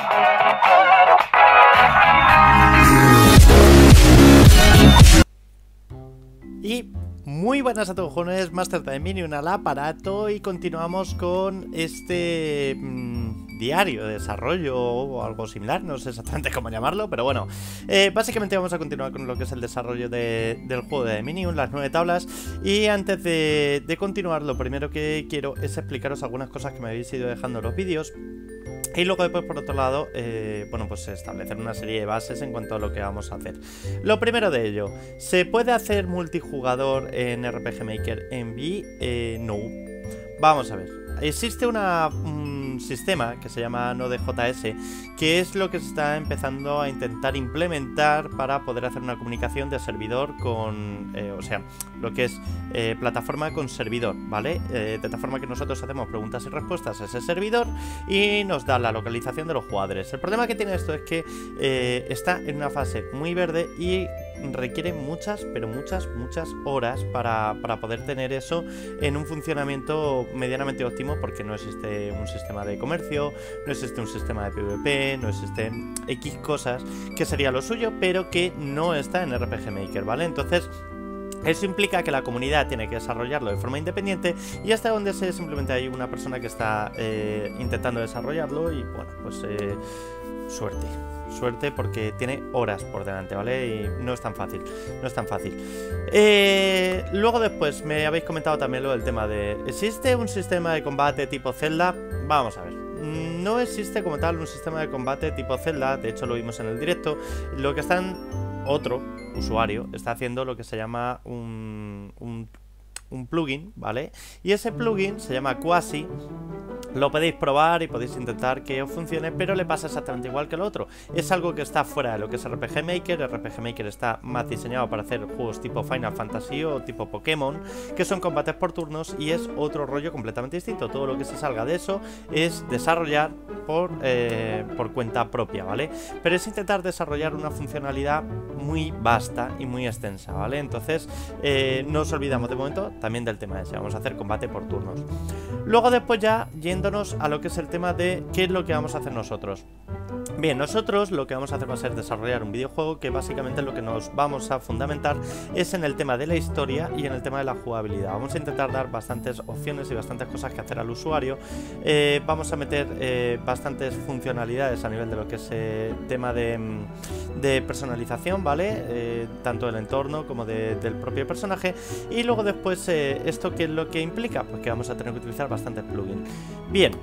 Y muy buenas a todos, jóvenes, Master de Minion al aparato, y continuamos con este diario de desarrollo o algo similar, no sé exactamente cómo llamarlo, pero bueno, básicamente vamos a continuar con lo que es el desarrollo del juego de Minion, las 9 tablas. Y antes de continuar, lo primero que quiero es explicaros algunas cosas que me habéis ido dejando en los vídeos. Y luego después, por otro lado, bueno, pues establecer una serie de bases en cuanto a lo que vamos a hacer. Lo primero de ello, ¿se puede hacer multijugador en RPG Maker en V? No. Vamos a ver. Existe un sistema que se llama Node.js, que es lo que se está empezando a intentar implementar para poder hacer una comunicación de servidor con, o sea, lo que es plataforma con servidor, ¿vale? De tal forma que nosotros hacemos preguntas y respuestas a ese servidor y nos da la localización de los jugadores. El problema que tiene esto es que está en una fase muy verde y requiere muchas, pero muchas horas para poder tener eso en un funcionamiento medianamente óptimo, porque no existe un sistema de comercio, no existe un sistema de PvP, no existen X cosas que sería lo suyo, pero que no está en RPG Maker, ¿vale? Entonces eso implica que la comunidad tiene que desarrollarlo de forma independiente, y hasta donde sé simplemente hay una persona que está intentando desarrollarlo. Y bueno, pues suerte, porque tiene horas por delante, ¿vale? Y no es tan fácil, no es tan fácil. Luego después me habéis comentado también lo del tema de ¿existe un sistema de combate tipo Zelda? Vamos a ver. No existe como tal un sistema de combate tipo Zelda, de hecho lo vimos en el directo. Lo que otro usuario está haciendo lo que se llama un plugin, ¿vale? Y ese plugin se llama Quasi. Lo podéis probar y podéis intentar que os funcione, pero le pasa exactamente igual que el otro. Es algo que está fuera de lo que es RPG Maker. RPG Maker está más diseñado para hacer juegos tipo Final Fantasy o tipo Pokémon, que son combates por turnos, y es otro rollo completamente distinto. Todo lo que se salga de eso es desarrollar por cuenta propia, ¿vale? Pero es intentar desarrollar una funcionalidad muy vasta y muy extensa, ¿vale? Entonces no os olvidamos de momento también del tema ese. Vamos a hacer combate por turnos. Luego después ya yéndonos a lo que es el tema de qué es lo que vamos a hacer nosotros. Bien, nosotros lo que vamos a hacer va a ser desarrollar un videojuego que básicamente lo que nos vamos a fundamentar es en el tema de la historia y en el tema de la jugabilidad. Vamos a intentar dar bastantes opciones y bastantes cosas que hacer al usuario. Vamos a meter bastantes funcionalidades a nivel de lo que es tema de personalización, ¿vale? Tanto del entorno como del propio personaje. Y luego después, ¿esto qué es lo que implica? Pues que vamos a tener que utilizar bastantes plugins. Bien,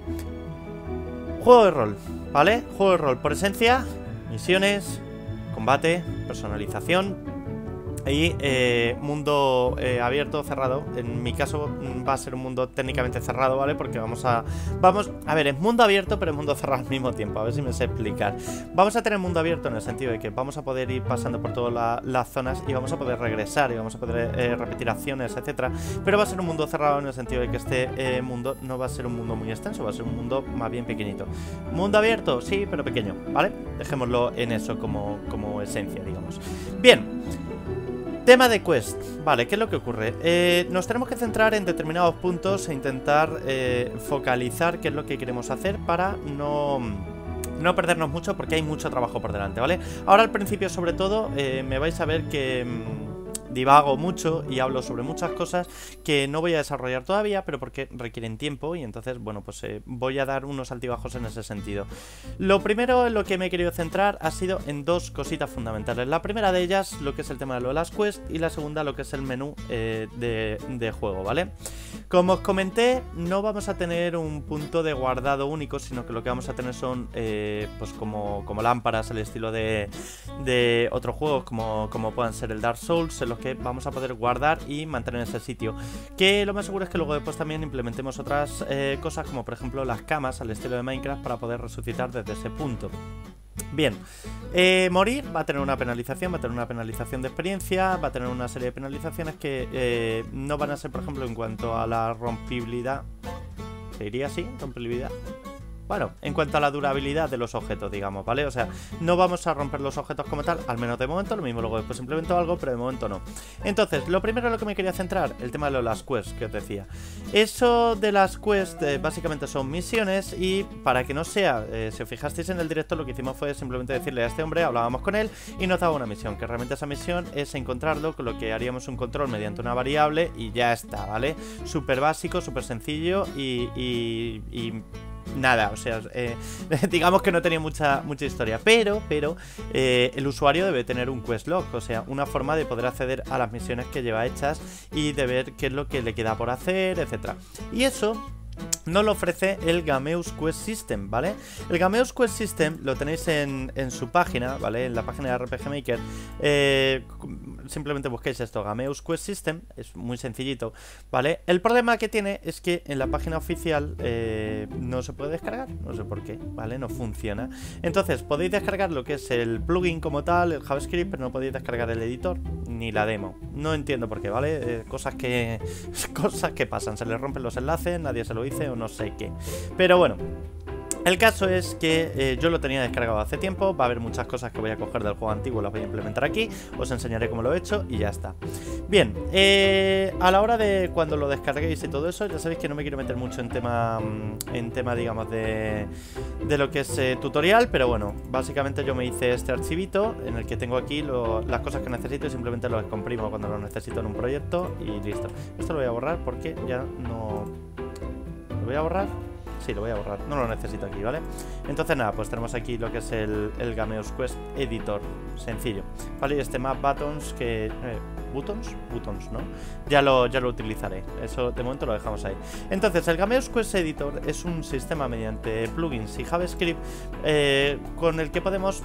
juego de rol, ¿vale? Juego de rol por esencia, misiones, combate, personalización y mundo abierto, cerrado. En mi caso va a ser un mundo técnicamente cerrado, ¿vale? Porque vamos a ver, es mundo abierto pero es mundo cerrado al mismo tiempo. A ver si me sé explicar. Vamos a tener mundo abierto en el sentido de que vamos a poder ir pasando por todas las zonas y vamos a poder regresar y vamos a poder repetir acciones, etcétera. Pero va a ser un mundo cerrado en el sentido de que este mundo no va a ser un mundo muy extenso, va a ser un mundo más bien pequeñito. Mundo abierto, sí, pero pequeño, ¿vale? Dejémoslo en eso como esencia, digamos. Bien. Tema de quest, vale, ¿qué es lo que ocurre? Nos tenemos que centrar en determinados puntos e intentar focalizar qué es lo que queremos hacer para no perdernos mucho, porque hay mucho trabajo por delante, ¿vale? Ahora al principio sobre todo me vais a ver que divago mucho y hablo sobre muchas cosas que no voy a desarrollar todavía, pero porque requieren tiempo, y entonces, bueno, pues voy a dar unos altibajos en ese sentido. Lo primero en lo que me he querido centrar ha sido en dos cositas fundamentales. La primera de ellas, lo que es el tema de lo de las quests, y la segunda, lo que es el menú de juego, ¿vale? Como os comenté, no vamos a tener un punto de guardado único, sino que lo que vamos a tener son pues como lámparas al estilo de otros juegos como puedan ser el Dark Souls, en los que vamos a poder guardar y mantener ese sitio. Que lo más seguro es que luego después también implementemos otras cosas, como por ejemplo las camas al estilo de Minecraft, para poder resucitar desde ese punto. Bien, morir va a tener una penalización, va a tener una penalización de experiencia, va a tener una serie de penalizaciones que no van a ser, por ejemplo, en cuanto a la rompibilidad. ¿Se diría así? ¿Rompibilidad? bueno, en cuanto a la durabilidad de los objetos, digamos, ¿vale? O sea, no vamos a romper los objetos como tal, al menos de momento. Lo mismo luego después implemento algo, pero de momento no. Entonces, lo primero en lo que me quería centrar, el tema de las quests que os decía. Eso de las quests básicamente son misiones, y para que no sea, si os fijasteis en el directo, lo que hicimos fue simplemente decirle a este hombre, hablábamos con él y nos daba una misión, que realmente esa misión es encontrarlo, con lo que haríamos un control mediante una variable y ya está, ¿vale? Súper básico, súper sencillo y nada, o sea, digamos que no tenía mucha historia, pero el usuario debe tener un quest log, o sea, una forma de poder acceder a las misiones que lleva hechas y de ver qué es lo que le queda por hacer, etcétera. Y eso nos lo ofrece el Gameus Quest System, ¿vale? El Gameus Quest System lo tenéis en su página, ¿vale? En la página de RPG Maker. Simplemente busquéis esto, Gameus Quest System. Es muy sencillito, ¿vale? El problema que tiene es que en la página oficial no se puede descargar. No sé por qué, ¿vale? No funciona. Entonces, podéis descargar lo que es el plugin como tal, el JavaScript, pero no podéis descargar el editor ni la demo. No entiendo por qué, ¿vale? Cosas que pasan. Se les rompen los enlaces, nadie se lo dice o no sé qué. Pero bueno, el caso es que yo lo tenía descargado hace tiempo. Va a haber muchas cosas que voy a coger del juego antiguo, las voy a implementar aquí. Os enseñaré cómo lo he hecho y ya está. Bien, a la hora de cuando lo descarguéis y todo eso, ya sabéis que no me quiero meter mucho en tema digamos, de lo que es tutorial. Pero bueno, básicamente yo me hice este archivito en el que tengo aquí las cosas que necesito y simplemente los comprimo cuando los necesito en un proyecto y listo. Esto lo voy a borrar porque ya no... ¿Lo voy a borrar? Sí, lo voy a borrar, no lo necesito aquí, ¿vale? Entonces nada, pues tenemos aquí lo que es el Gameus Quest Editor, sencillo, ¿vale? Y este Map Buttons que... Buttons, ¿no? Ya lo utilizaré, eso de momento lo dejamos ahí. Entonces, el Gameus Quest Editor es un sistema mediante plugins y JavaScript con el que podemos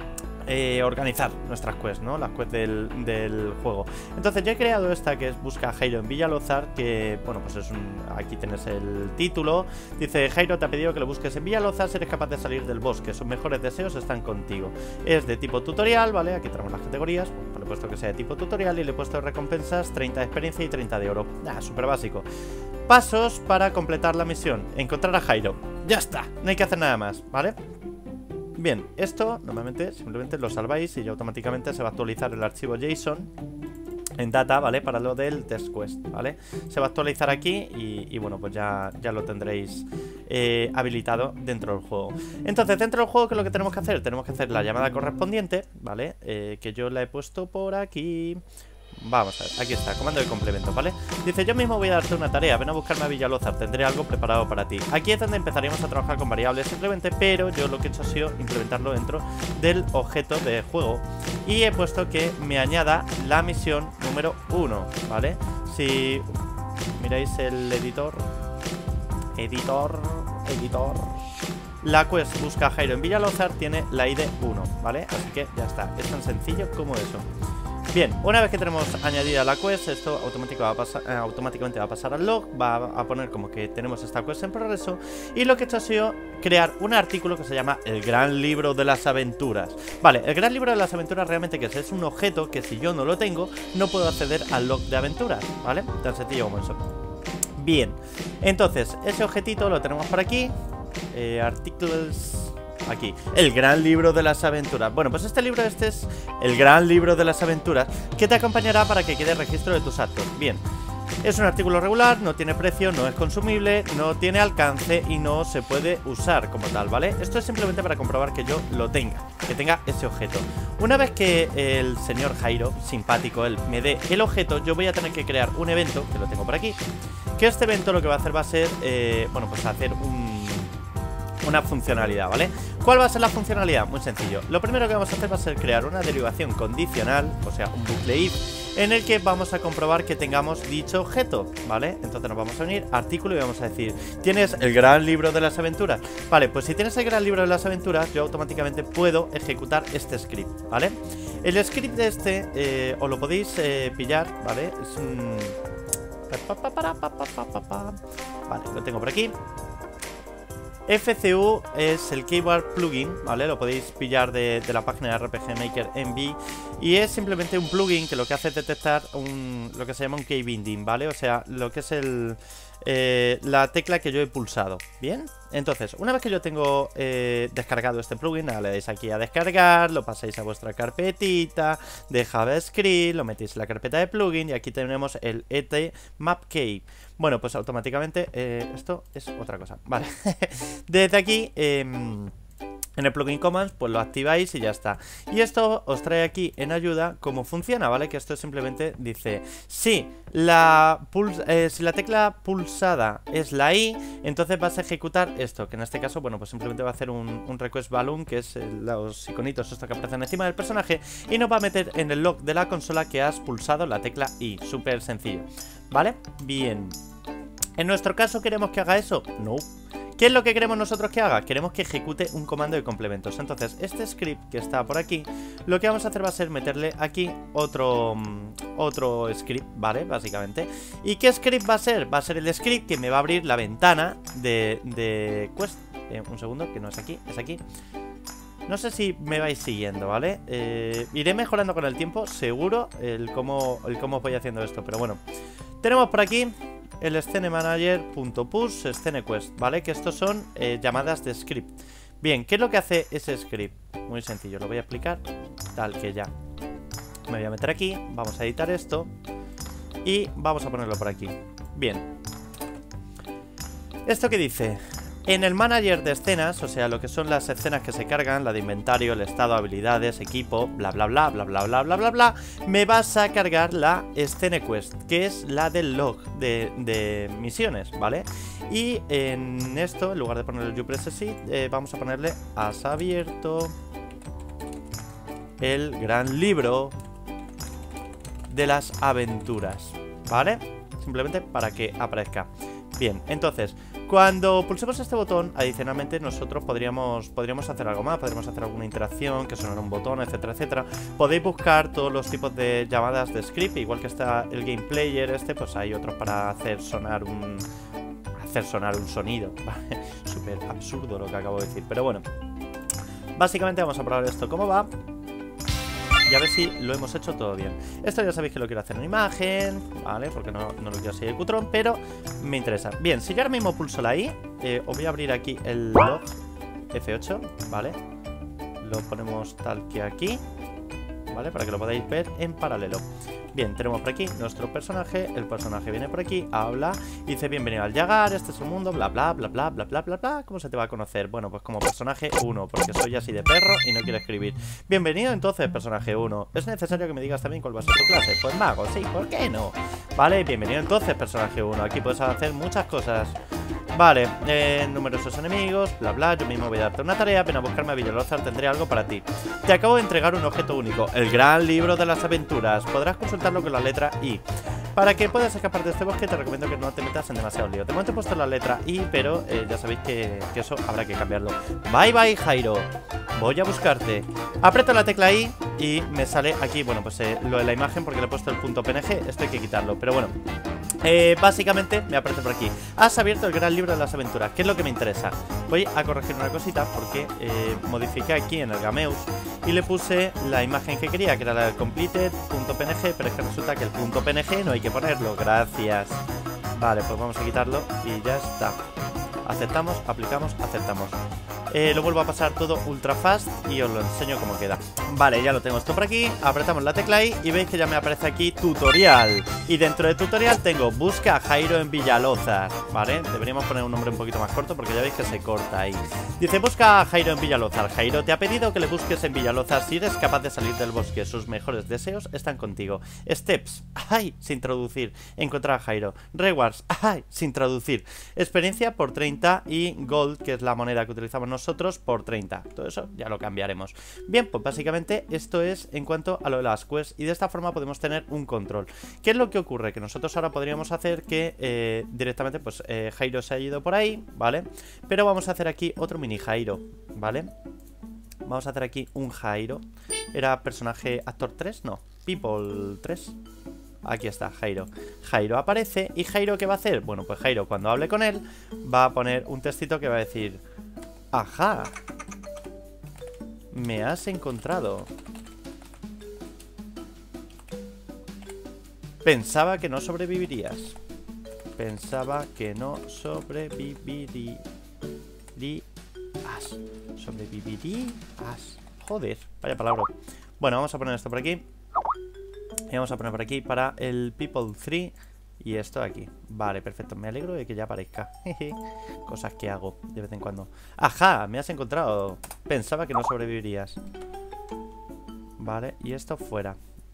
organizar nuestras quests, ¿no? Las quests del juego. Entonces yo he creado esta que es Busca a Jairo en Villalozar, que, bueno, pues es aquí tienes el título. Dice: Jairo te ha pedido que lo busques en Villalozar si eres capaz de salir del bosque. Sus mejores deseos están contigo. Es de tipo tutorial, ¿vale? Aquí tenemos las categorías. Pues le he puesto que sea de tipo tutorial y le he puesto recompensas 30 de experiencia y 30 de oro. Súper básico. Pasos para completar la misión: encontrar a Jairo. Ya está, no hay que hacer nada más, ¿vale? Bien, esto normalmente simplemente lo salváis y ya automáticamente se va a actualizar el archivo JSON en data, ¿vale? Para lo del test quest, ¿vale? Se va a actualizar aquí y bueno, pues ya lo tendréis habilitado dentro del juego. Entonces, dentro del juego, ¿qué es lo que tenemos que hacer? Tenemos que hacer la llamada correspondiente, ¿vale? Que yo la he puesto por aquí. Vamos a ver, aquí está, comando de complemento, ¿vale? Dice: yo mismo voy a darte una tarea, ven a buscarme a Villalozar, tendré algo preparado para ti. Aquí es donde empezaríamos a trabajar con variables simplemente, pero yo lo que he hecho ha sido implementarlo dentro del objeto de juego. Y he puesto que me añada la misión número 1, ¿vale? Si miráis el editor, la quest Busca a Jairo en Villalozar tiene la ID 1, ¿vale? Así que ya está, es tan sencillo como eso. Bien, una vez que tenemos añadida la quest, esto automáticamente va a pasar al log, va a poner como que tenemos esta quest en progreso. Y lo que he hecho ha sido crear un artículo que se llama el Gran Libro de las Aventuras. Vale, el Gran Libro de las Aventuras realmente que es un objeto que si yo no lo tengo, no puedo acceder al log de aventuras, ¿vale? Tan sencillo como eso. Bien, entonces, ese objetito lo tenemos por aquí. Articles... Aquí, el Gran Libro de las Aventuras. Bueno, pues este es el Gran Libro de las Aventuras, que te acompañará para que quede registro de tus actos. Bien, es un artículo regular, no tiene precio, no es consumible, no tiene alcance y no se puede usar como tal, ¿vale? Esto es simplemente para comprobar que yo lo tenga, que tenga ese objeto. Una vez que el señor Jairo, simpático él, me dé el objeto, yo voy a tener que crear un evento, que lo tengo por aquí, que este evento lo que va a hacer va a ser, bueno, pues hacer una funcionalidad, ¿vale? ¿Cuál va a ser la funcionalidad? Muy sencillo. Lo primero que vamos a hacer va a ser crear una derivación condicional, o sea, un bucle if, en el que vamos a comprobar que tengamos dicho objeto, ¿vale? Entonces nos vamos a venir, artículo, y vamos a decir: ¿tienes el Gran Libro de las Aventuras? Vale, pues si tienes el Gran Libro de las Aventuras, yo automáticamente puedo ejecutar este script, ¿vale? El script de este, os lo podéis pillar, ¿vale? Es un... Vale, lo tengo por aquí. FCU es el Keyword Plugin, ¿vale? Lo podéis pillar de la página de RPG Maker Envy. Y es simplemente un plugin que lo que hace es detectar lo que se llama un key binding, ¿vale? O sea, lo que es la tecla que yo he pulsado. ¿Bien? entonces, una vez que yo tengo descargado este plugin, le dais aquí a descargar, lo pasáis a vuestra carpetita de JavaScript, lo metéis en la carpeta de plugin y aquí tenemos el ET-Map-Key. Bueno, pues automáticamente esto es otra cosa, vale. Desde aquí... en el plugin commands, pues lo activáis y ya está. Y esto os trae aquí en ayuda cómo funciona, ¿vale? Que esto simplemente dice, si la tecla pulsada es la I, entonces vas a ejecutar esto, que en este caso, bueno, pues simplemente va a hacer un request balloon, que es los iconitos estos que aparecen encima del personaje, y nos va a meter en el log de la consola que has pulsado la tecla I. Súper sencillo, ¿vale? Bien. ¿En nuestro caso queremos que haga eso? No. ¿Qué es lo que queremos nosotros que haga? Queremos que ejecute un comando de complementos. Entonces, este script que está por aquí, lo que vamos a hacer va a ser meterle aquí otro script, ¿vale? Básicamente. ¿Y qué script va a ser? Va a ser el script que me va a abrir la ventana de Quest. Un segundo, que no es aquí, es aquí. No sé si me vais siguiendo, ¿vale? Iré mejorando con el tiempo, seguro, el cómo voy haciendo esto. Pero bueno, tenemos por aquí el scenemanager.push scenequest, ¿vale? Que estos son llamadas de script. Bien, ¿qué es lo que hace ese script? Muy sencillo, lo voy a explicar tal que ya. Me voy a meter aquí, vamos a editar esto y vamos a ponerlo por aquí. Bien. ¿Esto qué dice? En el manager de escenas, o sea, lo que son las escenas que se cargan, la de inventario, el estado, habilidades, equipo, bla bla bla, bla bla bla bla bla bla, me vas a cargar la SceneQuest, que es la del log de misiones, ¿vale? Y en esto, en lugar de ponerle el uPress vamos a ponerle has abierto el gran libro de las aventuras, ¿vale? Simplemente para que aparezca. Bien, entonces, cuando pulsemos este botón, adicionalmente nosotros podríamos hacer algo más, podríamos hacer alguna interacción, que sonara un botón, etcétera, etcétera. Podéis buscar todos los tipos de llamadas de script, igual que está el Game Player pues hay otros para hacer sonar un sonido, ¿vale? Súper absurdo lo que acabo de decir, pero bueno. Básicamente vamos a probar esto cómo va y a ver si lo hemos hecho todo bien. Esto ya sabéis que lo quiero hacer en imagen, ¿vale? Porque no lo quiero así de cutrón, pero me interesa. Bien, si yo ahora mismo pulso la I, os voy a abrir aquí el log F8, ¿vale? Lo ponemos tal que aquí, ¿vale? Para que lo podáis ver en paralelo. Bien, tenemos por aquí nuestro personaje. El personaje viene por aquí, habla y dice: bienvenido al Yagar, este es el mundo, bla bla bla bla bla bla bla bla. ¿Cómo se te va a conocer? Bueno, pues como personaje 1, porque soy así de perro y no quiero escribir. Bienvenido entonces, personaje 1. ¿Es necesario que me digas también cuál va a ser tu clase? Pues mago, sí, ¿por qué no? Vale, bienvenido entonces, personaje 1. Aquí puedes hacer muchas cosas. Vale, numerosos enemigos, bla bla. Yo mismo voy a darte una tarea. Ven a buscarme a Villalozar, tendré algo para ti. Te acabo de entregar un objeto único, el gran libro de las aventuras. Podrás consultarlo con la letra I. Para que puedas escapar de este bosque, te recomiendo que no te metas en demasiado lío. De momento he puesto la letra I, pero ya sabéis que eso habrá que cambiarlo. Bye bye, Jairo. Voy a buscarte. Aprieto la tecla I y me sale aquí, bueno, pues lo de la imagen, porque le he puesto el punto PNG. Esto hay que quitarlo, pero bueno. Básicamente me aparece por aquí: has abierto el gran libro de las aventuras. ¿Qué es lo que me interesa? Voy a corregir una cosita porque modifiqué aquí en el Gameus y le puse la imagen que quería, que era la del completed.png, pero es que resulta que el punto .png no hay que ponerlo. Gracias. Vale, pues vamos a quitarlo y ya está. Aceptamos, aplicamos, aceptamos. Lo vuelvo a pasar todo ultra fast y os lo enseño cómo queda. Vale, ya lo tengo esto por aquí. Apretamos la tecla I y veis que ya me aparece aquí tutorial. Y dentro de tutorial tengo busca a Jairo en Villalozar, ¿vale? Deberíamos poner un nombre un poquito más corto porque ya veis que se corta ahí. Dice: busca a Jairo en Villalozar. Jairo te ha pedido que le busques en Villalozar si eres capaz de salir del bosque. Sus mejores deseos están contigo. Steps, ay, sin traducir. Encontrar a Jairo. Rewards, ay, sin traducir. Experiencia por 30 y Gold, que es la moneda que utilizamos nosotros, por 30. Todo eso ya lo cambiaremos. Bien, pues básicamente esto es en cuanto a lo de las quests, y de esta forma podemos tener un control. ¿Qué es lo que ocurre? Que nosotros ahora podríamos hacer que directamente pues Jairo se ha ido por ahí, ¿vale? Pero vamos a hacer aquí otro mini Jairo, ¿vale? Vamos a hacer aquí un Jairo. ¿Era personaje actor 3? No, People 3. Aquí está, Jairo. Jairo aparece. ¿Y Jairo qué va a hacer? Bueno, pues Jairo, cuando hable con él, va a poner un textito que va a decir: ajá, me has encontrado. Pensaba que no sobrevivirías. Pensaba que no sobrevivirías. Sobrevivirías. Sobrevivirías. Joder, vaya palabra. Bueno, vamos a poner esto por aquí. Y vamos a poner por aquí para el People 3. Y esto aquí. Vale, perfecto. Me alegro de que ya aparezca. Cosas que hago de vez en cuando. ¡Ajá! Me has encontrado. Pensaba que no sobrevivirías. Vale, y esto fuera.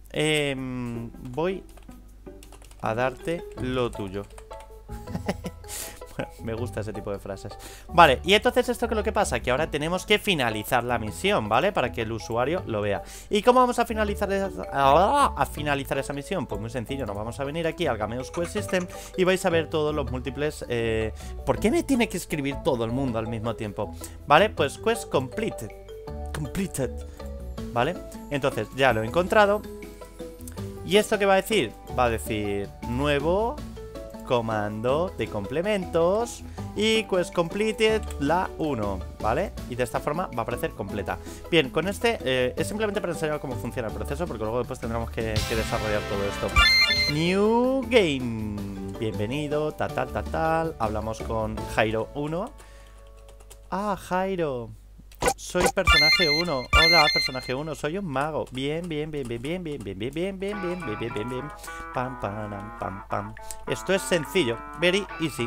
Voy a darte lo tuyo. Bueno, me gusta ese tipo de frases. Vale, y entonces esto que es lo que pasa, que ahora tenemos que finalizar la misión, ¿vale? Para que el usuario lo vea. ¿Y cómo vamos a finalizar esa misión? Pues muy sencillo, nos vamos a venir aquí al Gameus Quest System y vais a ver todos los múltiples... ¿Por qué me tiene que escribir todo el mundo al mismo tiempo? Vale, pues Quest Completed. Completed. ¿Vale? Entonces ya lo he encontrado. ¿Y esto qué va a decir? Va a decir nuevo comando de complementos y Quest Completed la 1, ¿vale? Y de esta forma va a aparecer completa. Bien, con este es simplemente para enseñar cómo funciona el proceso, porque luego después tendremos que desarrollar todo esto. New Game. Bienvenido, tal. Hablamos con Jairo 1. Ah, Jairo. Soy personaje 1. Hola, personaje 1. Soy un mago. Bien. Pam. Esto es sencillo. Very easy.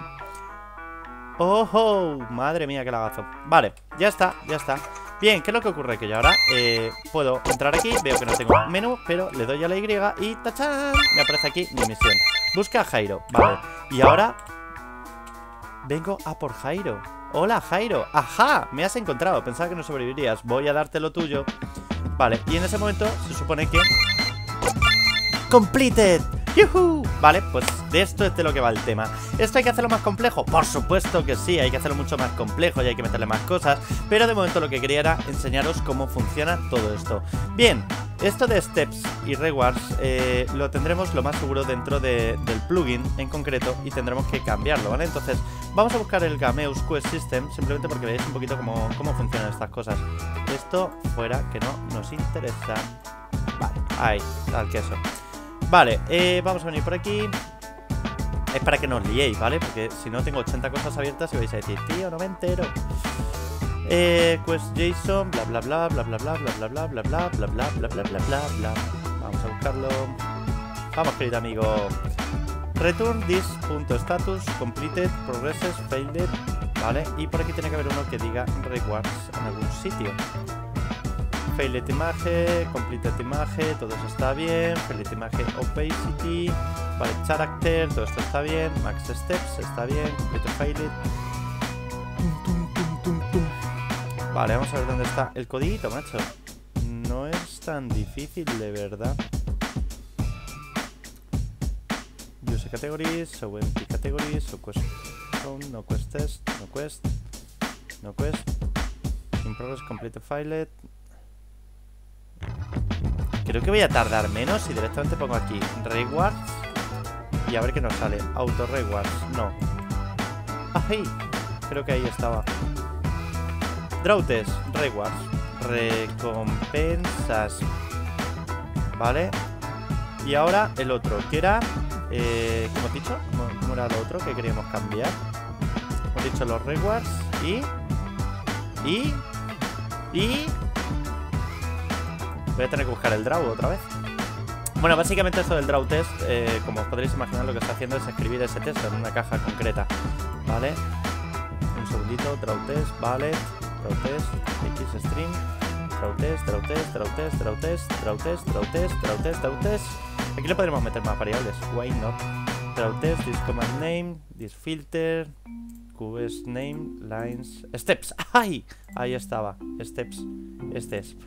¡Oh! Madre mía, qué lagazo. Vale, ya está. Bien, ¿qué es lo que ocurre? Que yo ahora puedo entrar aquí. Veo que no tengo menú, pero le doy a la Y y ¡tachán! Me aparece aquí mi misión. Busca a Jairo. Vale. Y ahora vengo a por Jairo. Hola, Jairo. ¡Ajá! Me has encontrado. Pensaba que no sobrevivirías. Voy a darte lo tuyo. Vale, y en ese momento se supone que... ¡Completed! ¡Yuhu! Vale, pues de esto es de lo que va el tema. ¿Esto hay que hacerlo más complejo? Por supuesto que sí, hay que hacerlo mucho más complejo y hay que meterle más cosas. Pero de momento lo que quería era enseñaros cómo funciona todo esto. Bien, esto de Steps y Rewards lo tendremos lo más seguro dentro del plugin en concreto y tendremos que cambiarlo, ¿vale? Entonces vamos a buscar el Gameus Quest System simplemente porque veáis un poquito cómo funcionan estas cosas. Esto fuera, que no nos interesa. Vale, ahí, tal queso. Vale, vamos a venir por aquí. Es para que no os liéis, ¿vale? Porque si no tengo 80 cosas abiertas y vais a decir, tío, no me entero. Quest JSON, bla bla bla bla bla bla bla bla bla bla bla bla bla bla bla bla bla bla. Vamos a buscarlo. Vamos, querido amigo. Return this.status completed progresses failed. Vale, y por aquí tiene que haber uno que diga rewards en algún sitio. Failed image, completed image, todo eso está bien. Failed image opacity, vale, character, todo esto está bien. Max steps está bien. Completed failed. Vale, vamos a ver dónde está el codiguito, macho. No es tan difícil, de verdad. Use categories, so empty categories, so quest zone, no quest test, no quest, no quest. In progress, completed failed. Creo que voy a tardar menos y directamente pongo aquí rewards y a ver qué nos sale. Auto rewards, no. ¡Ay! Creo que ahí estaba. Draw test, rewards, recompensas. Vale. Y ahora el otro, que era... ¿cómo he dicho? ¿Cómo era lo otro que queríamos cambiar? Hemos dicho los rewards y... Voy a tener que buscar el draw otra vez. Bueno, básicamente esto del draw test, como os podréis imaginar, lo que está haciendo es escribir ese texto en una caja concreta. ¿Vale? Un segundito, draw test, vale. Draw test, xstring, draw test, draw test, draw test, draw test, draw test, draw test, draw test, draw test. Aquí le podremos meter más variables. Why not? Draw test, this command name, this filter, QS name, lines, steps. ¡Ay! Ahí estaba. Steps. Este es.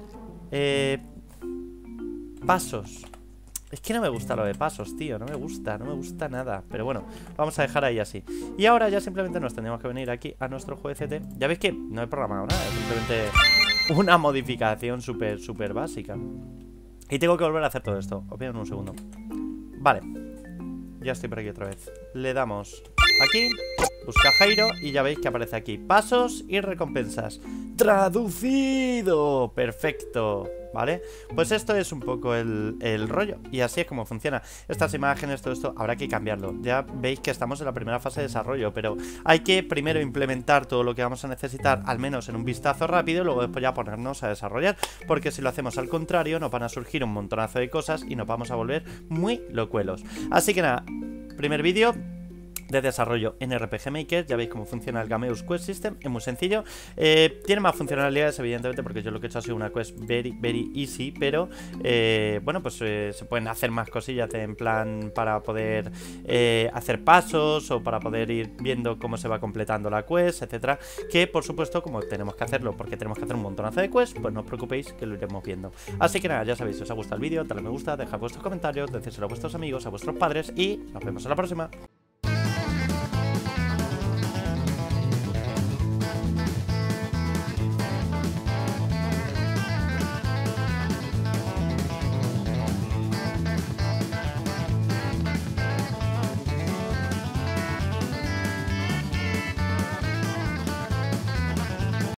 Pasos. Es que no me gusta lo de pasos, tío. No me gusta nada. Pero bueno, vamos a dejar ahí así. Y ahora ya simplemente nos tendríamos que venir aquí a nuestro jueguecete. Ya veis que no he programado nada. Es simplemente una modificación súper básica. Y tengo que volver a hacer todo esto. Os pido un segundo. Vale. Ya estoy por aquí otra vez. Le damos aquí. Busca Jairo y ya veis que aparece aquí pasos y recompensas. ¡Traducido! Perfecto. ¿vale? Pues esto es un poco el rollo, y así es como funciona. Estas imágenes, todo esto, habrá que cambiarlo. Ya veis que estamos en la primera fase de desarrollo, pero hay que primero implementar todo lo que vamos a necesitar, al menos en un vistazo rápido, y luego después ya ponernos a desarrollar, porque si lo hacemos al contrario, nos van a surgir un montonazo de cosas y nos vamos a volver muy locuelos. Así que nada, primer vídeo de desarrollo en RPG Maker. Ya veis cómo funciona el Gameus Quest System, es muy sencillo. Tiene más funcionalidades, evidentemente, porque yo lo que he hecho ha sido una quest very easy, pero bueno, pues se pueden hacer más cosillas en plan para poder hacer pasos, o para poder ir viendo cómo se va completando la quest, etcétera. Que por supuesto, como tenemos que hacerlo porque tenemos que hacer un montonazo de quests, pues no os preocupéis, que lo iremos viendo. Así que nada, ya sabéis, si os ha gustado el vídeo, dale me gusta, dejad vuestros comentarios, decírselo a vuestros amigos, a vuestros padres, y nos vemos en la próxima.